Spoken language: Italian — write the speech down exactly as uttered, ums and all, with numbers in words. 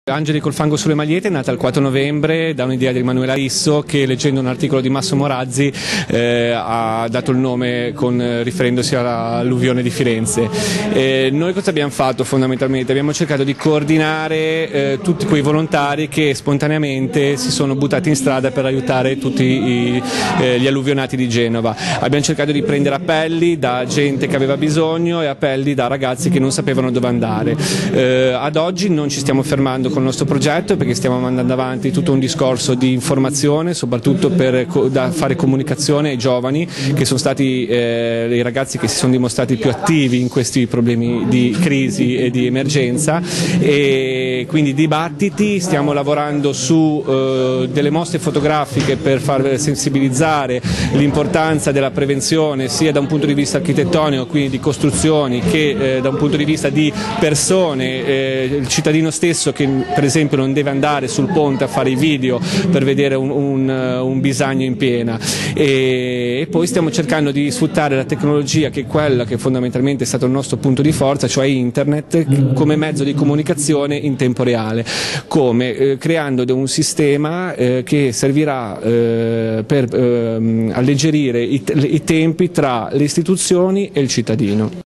Angeli col fango sulle magliette è nata il quattro novembre da un'idea di Emanuela Risso che, leggendo un articolo di Massimo Razzi, eh, ha dato il nome con, eh, riferendosi all'alluvione di Firenze. Eh, noi cosa abbiamo fatto fondamentalmente? Abbiamo cercato di coordinare eh, tutti quei volontari che spontaneamente si sono buttati in strada per aiutare tutti i, eh, gli alluvionati di Genova. Abbiamo cercato di prendere appelli da gente che aveva bisogno e appelli da ragazzi che non sapevano dove andare. Eh, ad oggi non ci stiamo fermando con il nostro progetto perché stiamo mandando avanti tutto un discorso di informazione, soprattutto per da fare comunicazione ai giovani, che sono stati eh, i ragazzi che si sono dimostrati più attivi in questi problemi di crisi e di emergenza, e quindi dibattiti. Stiamo lavorando su eh, delle mostre fotografiche per far sensibilizzare l'importanza della prevenzione sia da un punto di vista architettonico, quindi di costruzioni, che eh, da un punto di vista di persone, eh, il cittadino stesso che per esempio non deve andare sul ponte a fare i video per vedere un, un, un bisagno in piena, e, e poi stiamo cercando di sfruttare la tecnologia, che è quella che fondamentalmente è stato il nostro punto di forza, cioè internet, come mezzo di comunicazione in tempo reale, come eh, creando un sistema eh, che servirà eh, per eh, alleggerire i, i tempi tra le istituzioni e il cittadino.